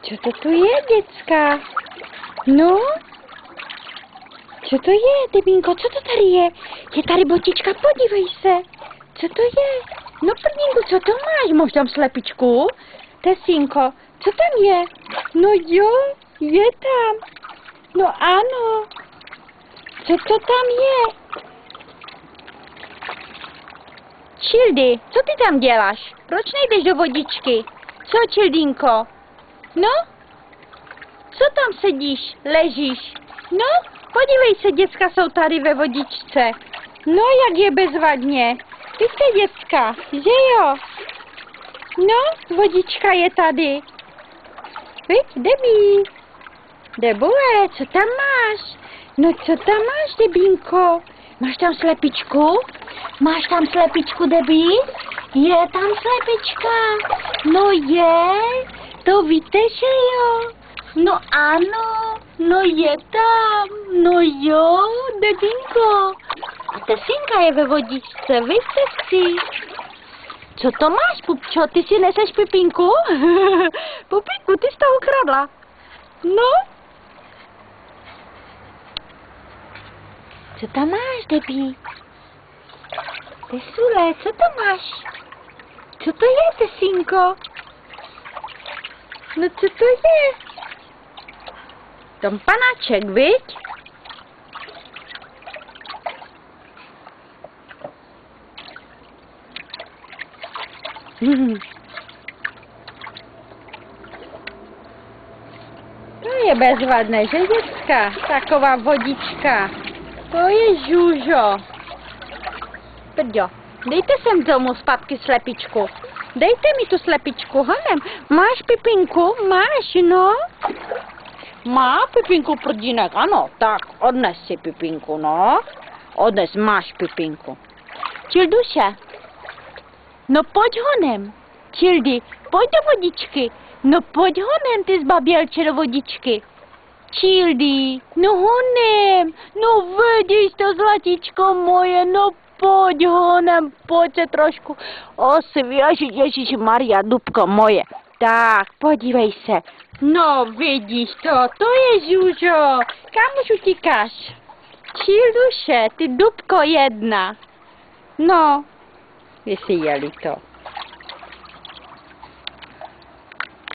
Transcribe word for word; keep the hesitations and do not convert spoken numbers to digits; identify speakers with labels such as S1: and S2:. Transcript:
S1: Co to tu je, děcka? No? Co to je, Debínko, co to tady je? Je tady botička, podívej se. Co to je? No, prvninku, co to máš? Máš tam slepičku? Tesínko, co tam je? No jo, je tam. No ano. Co to tam je? Čildy, co ty tam děláš? Proč nejdeš do vodičky? Co, Čildínko? No? Co tam sedíš, ležíš? No? Podívej se, děcka jsou tady ve vodičce. No, jak je bezvadně. Vidíte, děcka, že jo? No, vodička je tady. Viď, Debí. Debule, co tam máš? No, co tam máš, Debínko? Máš tam slepičku? Máš tam slepičku, Debí? Je tam slepička. No je, to víte, že jo? No ano, no je tam, no jo, Debínko. A Tesínka je ve vodičce, vy sestří. Co to máš, Pupčo, ty si neseš Pipinku? Pupinku, ty jsi to ukradla. No? Co tam máš, Debí? Tesule, co to máš? Co to je, Tesínko? No co to je? Tam panáček, viď? Hmm. To je bezvadné, že, děcka? Taková vodička. To je žůžo. Prďo, dejte sem tomu zpátky slepičku. Dejte mi tu slepičku, honem. Máš, Pipinku? Máš, no? Má Pipinku prdínek, ano, tak odnes si Pipinku, no. Odnes, máš Pipinku. Čilduše, no pojď honem. Čildy, pojď do vodičky. No pojď honem, ty zbabělče, do vodičky. Čildy, no honem. No vidíš to, zlatičko moje, no pojď honem, pojď se trošku osvěžit, Ježíš Maria, dubko moje. Tak, podívej se. No, vidíš to, to je žůžo. Kam už utíkáš? Čilduše, ty dubko jedna. No, jestli jeli to.